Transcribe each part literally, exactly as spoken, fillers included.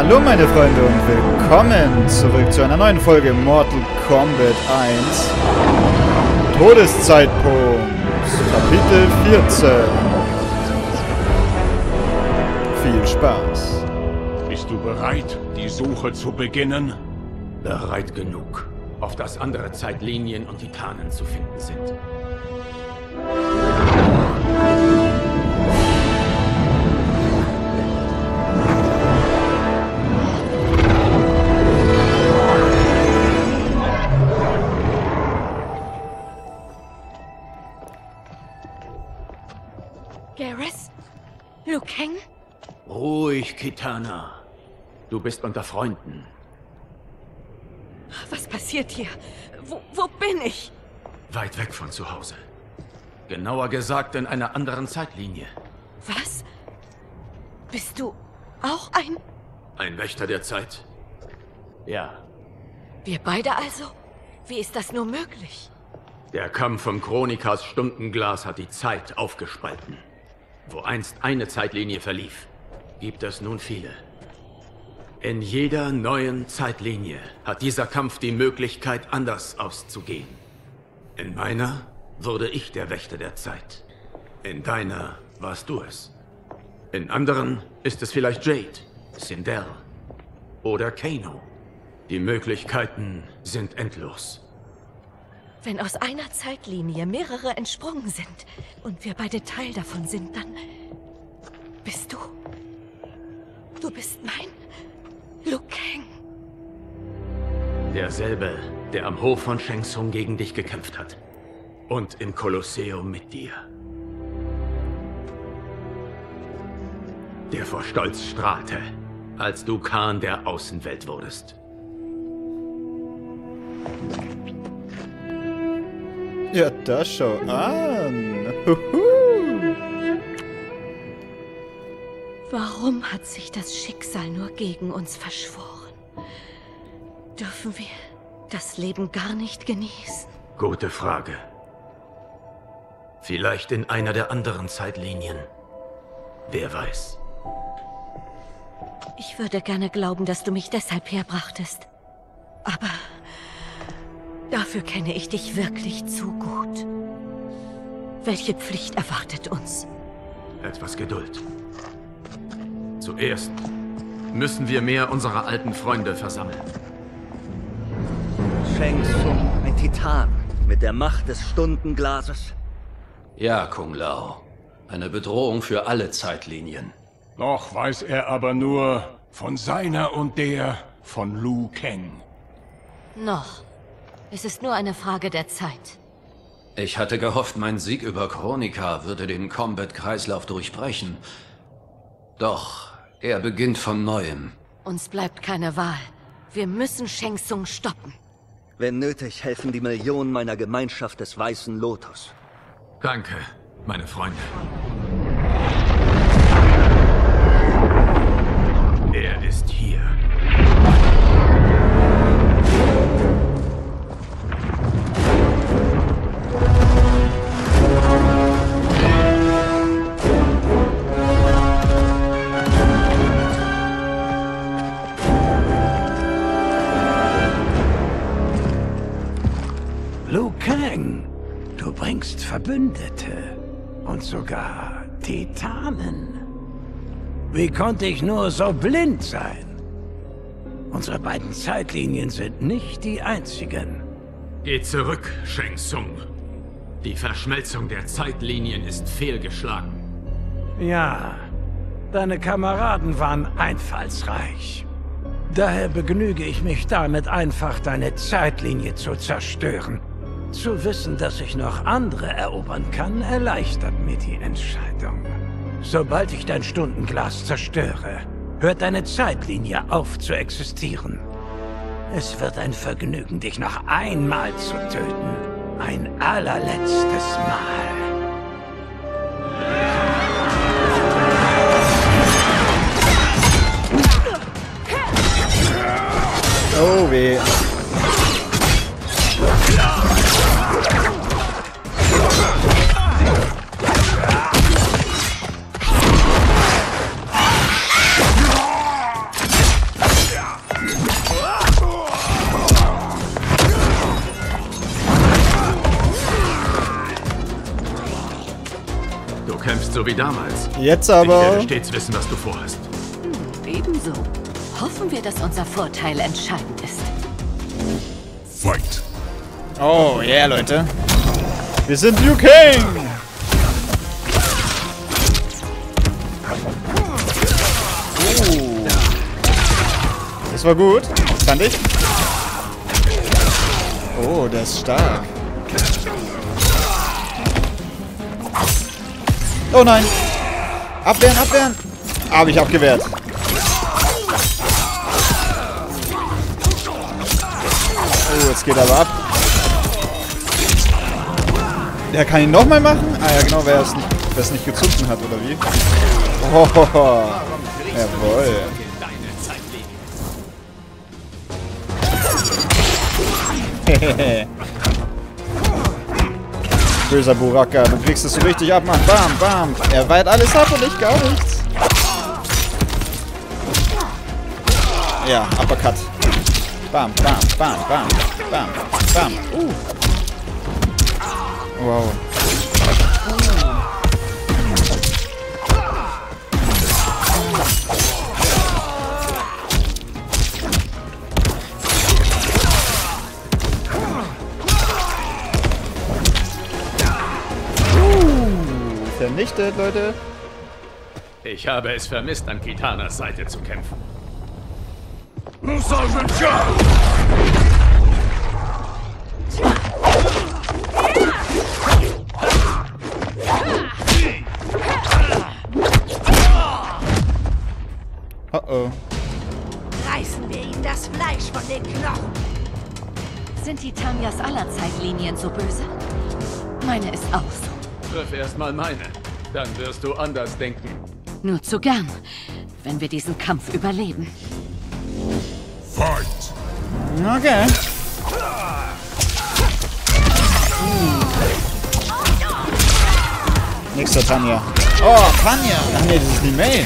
Hallo meine Freunde und willkommen zurück zu einer neuen Folge Mortal Kombat eins. Todeszeitpunkt, Kapitel vierzehn. Viel Spaß. Bist du bereit, die Suche zu beginnen? Bereit genug, auf das andere Zeitlinien und Titanen zu finden sind. Garrus? Liu Kang? Ruhig, Kitana. Du bist unter Freunden. Was passiert hier? Wo, wo bin ich? Weit weg von zu Hause. Genauer gesagt in einer anderen Zeitlinie. Was? Bist du auch ein... Ein Wächter der Zeit? Ja. Wir beide also? Wie ist das nur möglich? Der Kampf um Chronikas Stundenglas hat die Zeit aufgespalten. Wo einst eine Zeitlinie verlief, gibt es nun viele. In jeder neuen Zeitlinie hat dieser Kampf die Möglichkeit, anders auszugehen. In meiner wurde ich der Wächter der Zeit. In deiner warst du es. In anderen ist es vielleicht Jade, Sindel oder Kano. Die Möglichkeiten sind endlos. Wenn aus einer Zeitlinie mehrere entsprungen sind und wir beide Teil davon sind, dann bist du... Du bist mein Liu Kang. Derselbe, der am Hof von Shang Tsung gegen dich gekämpft hat. Und im Kolosseum mit dir. Der vor Stolz strahlte, als du Khan der Außenwelt wurdest. Ja, das schau an. Huhu. Warum hat sich das Schicksal nur gegen uns verschworen? Dürfen wir das Leben gar nicht genießen? Gute Frage. Vielleicht in einer der anderen Zeitlinien. Wer weiß. Ich würde gerne glauben, dass du mich deshalb herbrachtest. Aber dafür kenne ich dich wirklich zu gut. Welche Pflicht erwartet uns? Etwas Geduld. Zuerst müssen wir mehr unserer alten Freunde versammeln. Shang Tsung, ein Titan mit der Macht des Stundenglases. Ja, Kung Lao. Eine Bedrohung für alle Zeitlinien. Noch weiß er aber nur von seiner und der von Liu Kang. Noch. Es ist nur eine Frage der Zeit. Ich hatte gehofft, mein Sieg über Chronika würde den Combat-Kreislauf durchbrechen. Doch, er beginnt von Neuem. Uns bleibt keine Wahl. Wir müssen Shang Tsung stoppen. Wenn nötig, helfen die Millionen meiner Gemeinschaft des Weißen Lotus. Danke, meine Freunde. Er ist hier. Liu Kang, du bringst Verbündete und sogar Titanen. Wie konnte ich nur so blind sein? Unsere beiden Zeitlinien sind nicht die einzigen. Geh zurück, Shang Tsung. Die Verschmelzung der Zeitlinien ist fehlgeschlagen. Ja, deine Kameraden waren einfallsreich. Daher begnüge ich mich damit, einfach deine Zeitlinie zu zerstören. Zu wissen, dass ich noch andere erobern kann, erleichtert mir die Entscheidung. Sobald ich dein Stundenglas zerstöre, hört deine Zeitlinie auf zu existieren. Es wird ein Vergnügen, dich noch einmal zu töten. Ein allerletztes Mal. Oh weh. So wie damals. Jetzt Ich aber... werde stets wissen, was du vorhast. Ebenso. Hoffen wir, dass unser Vorteil entscheidend ist. Fight! Oh, yeah, Leute. Wir sind Liu Kang! Oh. Das war gut, fand ich. Oh, der ist stark. Oh nein! Abwehren, abwehren! Habe ich abgewehrt. Oh, jetzt geht er aber ab. Der kann ihn nochmal machen? Ah ja, genau, wer es nicht, wer es nicht gezunden hat, oder wie? Oh, jawohl. Böser Buraka, du kriegst es so richtig ab, Mann. Bam, bam. Er wehrt alles ab und ich gar nichts. Ja, Uppercut. Bam, bam, bam, bam, bam, bam. Uh. Wow. Uh, vernichtet, Leute. Ich habe es vermisst, an Kitanas Seite zu kämpfen. Sergeant John! Oh oh. Reißen wir ihm das Fleisch von den Knochen. Sind die Tanyas aller Zeitlinien so böse? Meine ist auch so. Triff erst mal meine. Dann wirst du anders denken. Nur zu gern, wenn wir diesen Kampf überleben. Fight! Okay. Nächster Tanya. Oh, Tanya! Ach nee, das ist die May.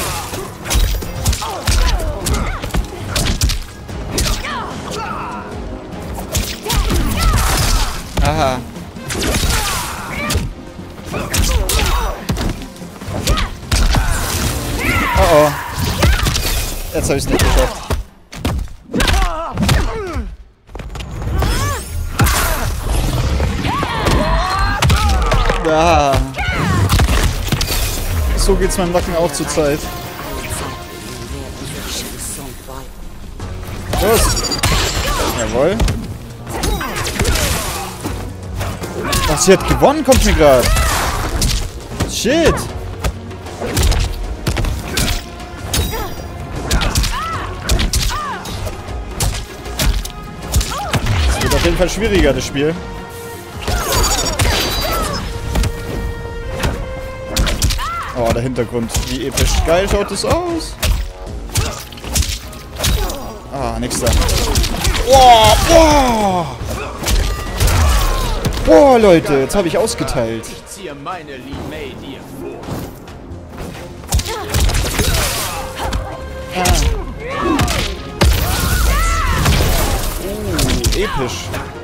Aha. Oh oh. Jetzt habe ich es nicht geschafft. Ja. So geht's meinem Nacken auch zur Zeit. Los! Jawohl. Ach, sie hat gewonnen, kommt mir gerade. Shit! Es wird auf jeden Fall schwieriger, das Spiel. Oh, der Hintergrund. Wie episch. Geil schaut das aus. Ah, nix da. Boah, boah. Boah, Leute, jetzt habe ich ausgeteilt. Ich ziehe meine Li Mei dir vor. Ah. Uh, episch.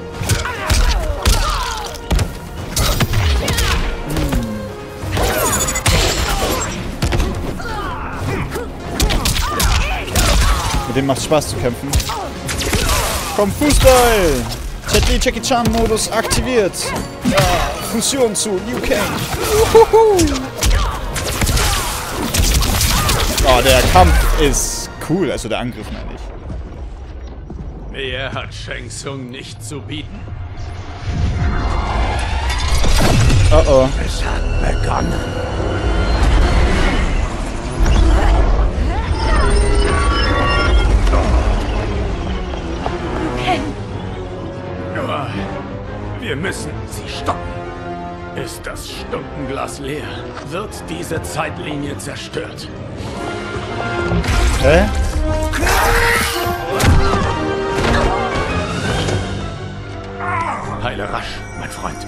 Mit dem macht Spaß zu kämpfen. Komm, Fußball! Jet Li Jackie Chan Modus aktiviert. Ja, Fusion zu Liu Kang. Uhuhu. Oh, der Kampf ist cool, also der Angriff meine ich. Mehr hat Shang Tsung nicht zu bieten. Oh oh. Es hat begonnen. Nur, wir müssen sie stoppen. Ist das Stundenglas leer, wird diese Zeitlinie zerstört. Hä? Heile rasch, mein Freund.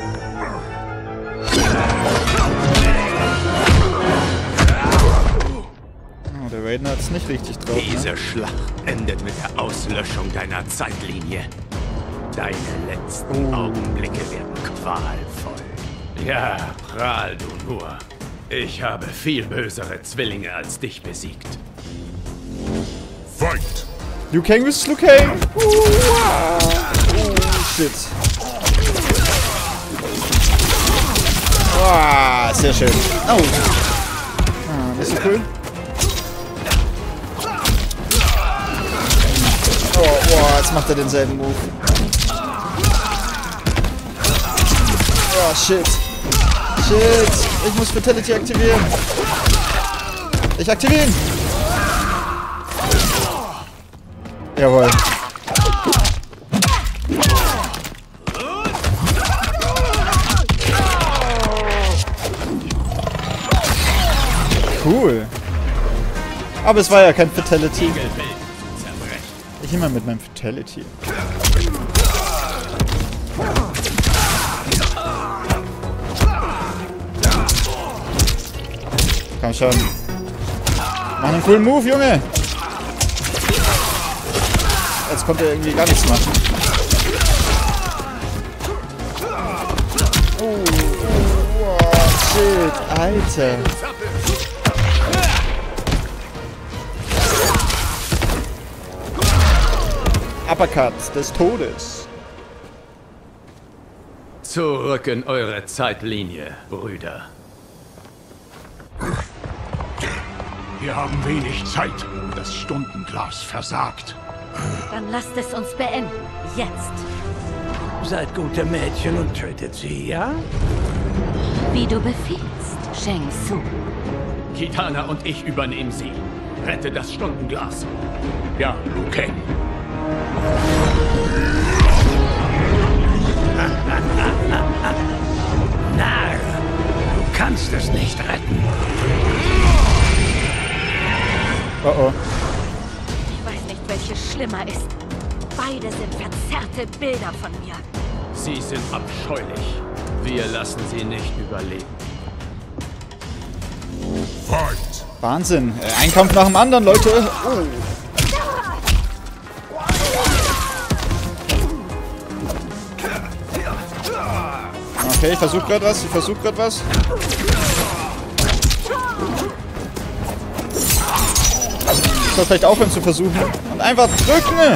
Oh, der Raiden hat es nicht richtig drauf. Diese Ne? Schlacht endet mit der Auslöschung deiner Zeitlinie. Deine letzten Oh. Augenblicke werden qualvoll. Ja, prahl du nur. Ich habe viel bösere Zwillinge als dich besiegt. Fight! Liu Kang versus Liu Kang! Uh, oh, shit. Oh, sehr schön. Oh. Ah, nicht so cool. Oh, oh, jetzt macht er denselben Move. Oh, shit. Shit. Ich muss Fatality aktivieren. Ich aktiviere ihn. Jawohl. Cool. Aber es war ja kein Fatality. Ich immer mit meinem Fatality. Komm schon. Mach einen coolen Move, Junge. Jetzt kommt er irgendwie gar nichts machen. Oh, oh, oh, shit, Alter. Uppercut des Todes. Zurück in eure Zeitlinie, Brüder. Wir haben wenig Zeit. Das Stundenglas versagt. Dann lasst es uns beenden. Jetzt. Seid gute Mädchen und tötet sie, ja? Wie du befiehlst, Shang Tsung. Kitana und ich übernehmen sie. Rette das Stundenglas. Ja, Liu Kang. Narr! Du kannst es nicht retten. Oh oh. Ich weiß nicht, welches schlimmer ist. Beide sind verzerrte Bilder von mir. Sie sind abscheulich. Wir lassen sie nicht überleben. Fight! Wahnsinn. Ein Kampf nach dem anderen, Leute. Oh. Okay, ich versuche gerade was. Ich versuche gerade was. Ich soll vielleicht aufhören zu versuchen. Und einfach drücken.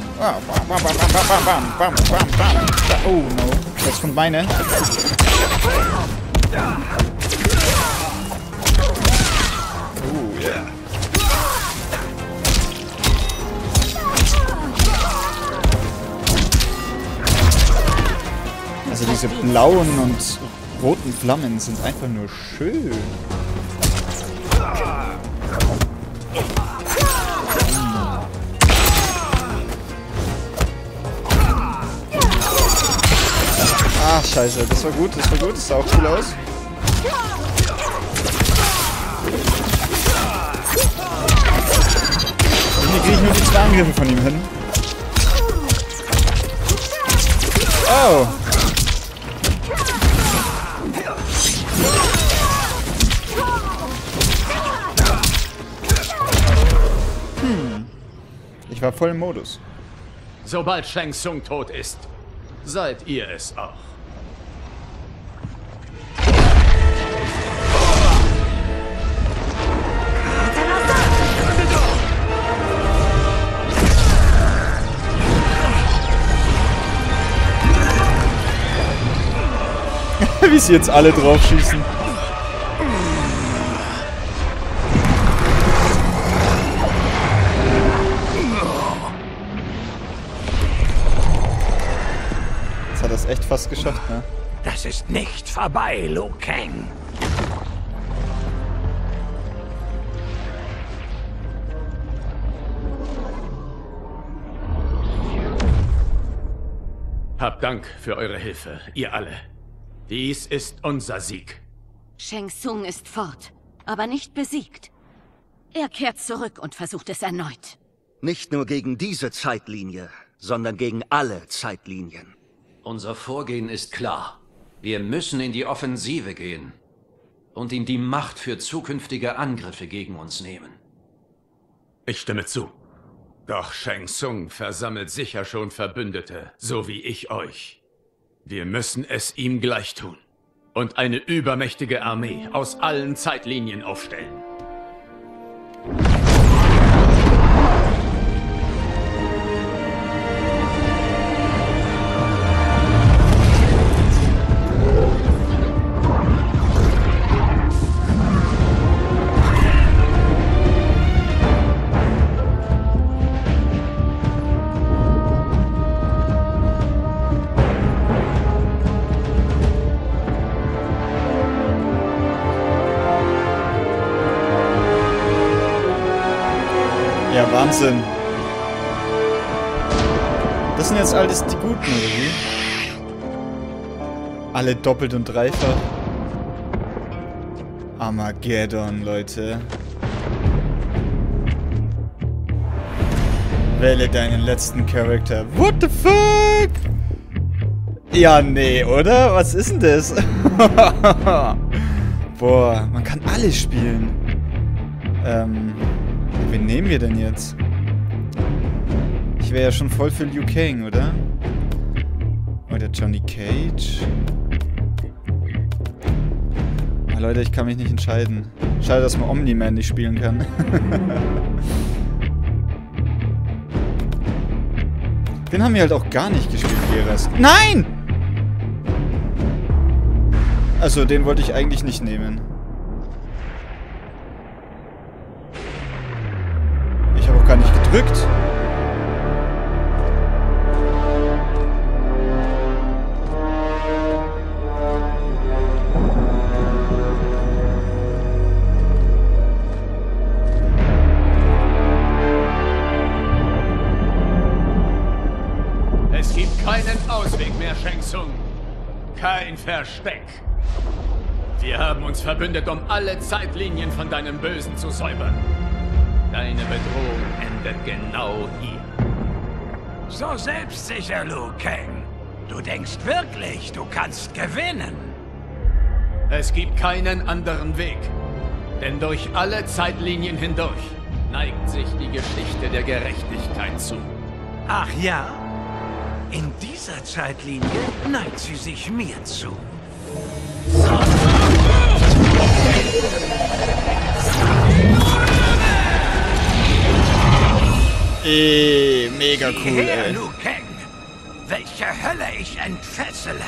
Oh no. Jetzt kommt meine. Oh yeah. Also diese blauen und roten Flammen sind einfach nur schön. Ah, scheiße. Das war gut, das war gut. Das sah auch cool aus. Irgendwie kriege ich nur die zwei Angriffe von ihm hin. Oh. Hm. Ich war voll im Modus. Sobald Shang Tsung tot ist, seid ihr es auch. Wie sie jetzt alle drauf schießen. Jetzt hat er es echt fast geschafft, ne? Das ist nicht vorbei, Liu Kang. Habt Dank für eure Hilfe, ihr alle. Dies ist unser Sieg. Shang Tsung ist fort, aber nicht besiegt. Er kehrt zurück und versucht es erneut. Nicht nur gegen diese Zeitlinie, sondern gegen alle Zeitlinien. Unser Vorgehen ist klar. Wir müssen in die Offensive gehen und ihm die Macht für zukünftige Angriffe gegen uns nehmen. Ich stimme zu. Doch Shang Tsung versammelt sicher schon Verbündete, so wie ich euch. Wir müssen es ihm gleich tun. und eine übermächtige Armee aus allen Zeitlinien aufstellen. Ja, Wahnsinn. Das sind jetzt alles die Guten, oder wie? Alle doppelt und dreifach. Armageddon, Leute. Wähle deinen letzten Charakter. What the fuck? Ja, nee, oder? Was ist denn das? Boah, man kann alle spielen. Ähm... Wen nehmen wir denn jetzt? Ich wäre ja schon voll für Liu Kang, oder? Oder Johnny Cage? Ah, Leute, ich kann mich nicht entscheiden. Schade, dass man Omni-Man nicht spielen kann. Den haben wir halt auch gar nicht gespielt, Geras. Nein! Also, den wollte ich eigentlich nicht nehmen. Ich habe auch gar nicht gedrückt. Es gibt keinen Ausweg mehr, Shang Tsung. Kein Versteck. Wir haben uns verbündet, um alle Zeitlinien von deinem Bösen zu säubern. Deine Bedrohung endet genau hier. So selbstsicher, Liu Kang. Du denkst wirklich, du kannst gewinnen? Es gibt keinen anderen Weg. Denn durch alle Zeitlinien hindurch neigt sich die Geschichte der Gerechtigkeit zu. Ach ja? In dieser Zeitlinie neigt sie sich mir zu. Ey, mega cool, Her, ey. Liu Kang, welche Hölle ich entfessele.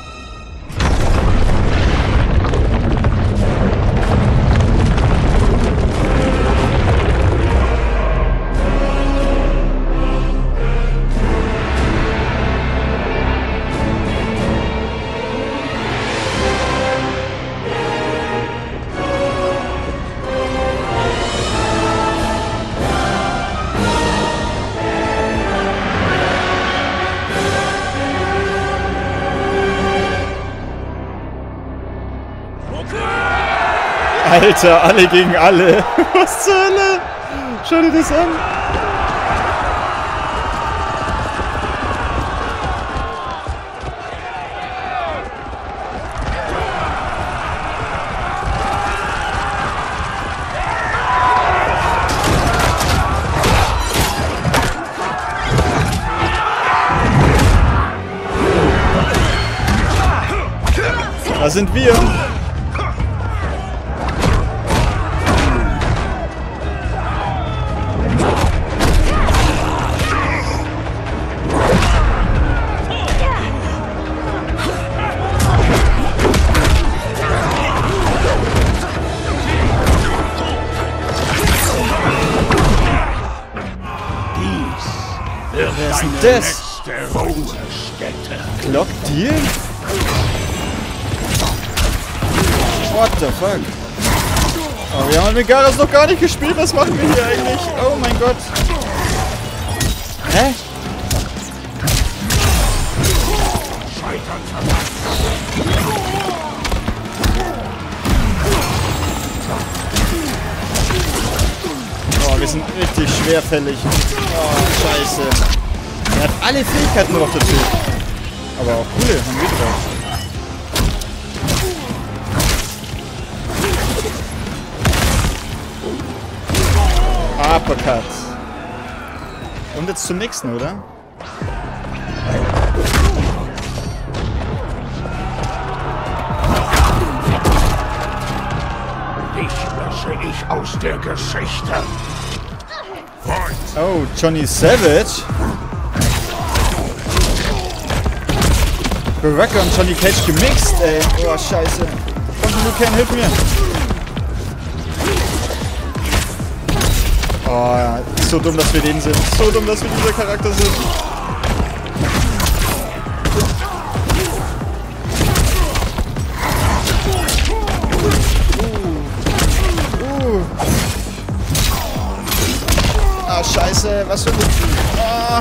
Alter, alle gegen alle. Was zur Hölle? Schau dir das an. Da sind wir. Wer ist denn das? Clock Deal? What the fuck? Oh, wir haben mit Geras noch gar nicht gespielt. Was machen wir hier eigentlich? Oh mein Gott. Hä? Oh, wir sind richtig schwerfällig. Oh, scheiße. Er hat alle Fähigkeiten noch dazu. Aber auch coole, haben wir drauf. Uppercut. Und jetzt zum nächsten, oder? aus der Geschichte. Oh, Johnny Savage. Baraka und Johnny Cage gemixt, ey. Oh, scheiße. Komm, Liu Kang, hilf mir. Oh, ja. So dumm, dass wir den sind. So dumm, dass wir dieser Charakter sind. Ah, scheiße, was für ein... Ah.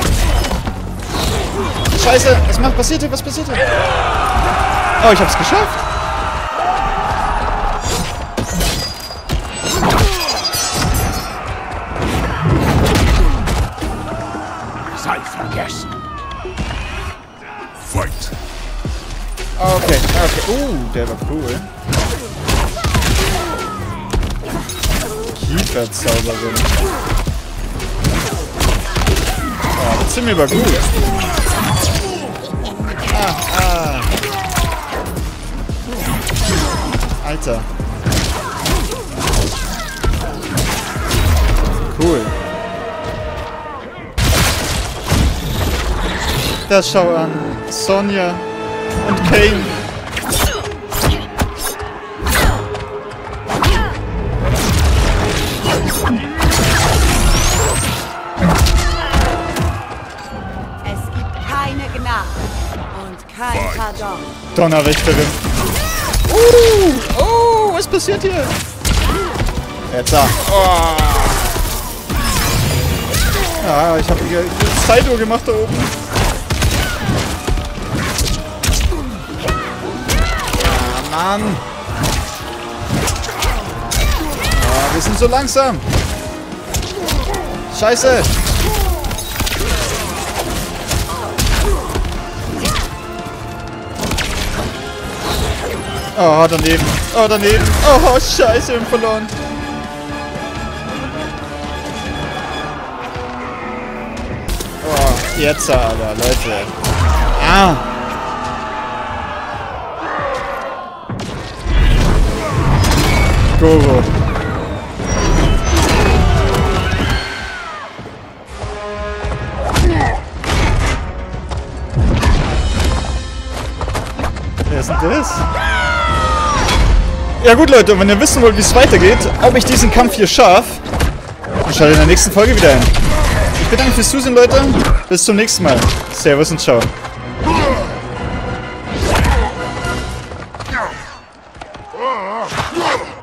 Scheiße, was macht, passiert hier, was passiert hier? Oh, ich hab's geschafft. Sei vergessen. Fight. Okay, okay. Uh, der war cool. Kieferzauberin. Oh, das sind wir aber gut. Ah, ah. Alter. Cool. Das schau an. Sonja und Kane. Kein Pardon. Donnerrichterin. Uh, oh, was passiert hier? Jetzt da. Oh. Ja, ich habe hier Zeitung gemacht da oben. Ah, Mann. Ah, wir sind so langsam. Scheiße. Oh, daneben. Oh, daneben. Oh, scheiße, wir haben verloren. Oh, jetzt aber, Leute. Ah. Goro. Wer ist denn das? Ja gut, Leute, und wenn ihr wissen wollt, wie es weitergeht, ob ich diesen Kampf hier schaffe, dann schaut in der nächsten Folge wieder hin. Ich bedanke mich fürs Zusehen, Leute. Bis zum nächsten Mal. Servus und ciao. Oh.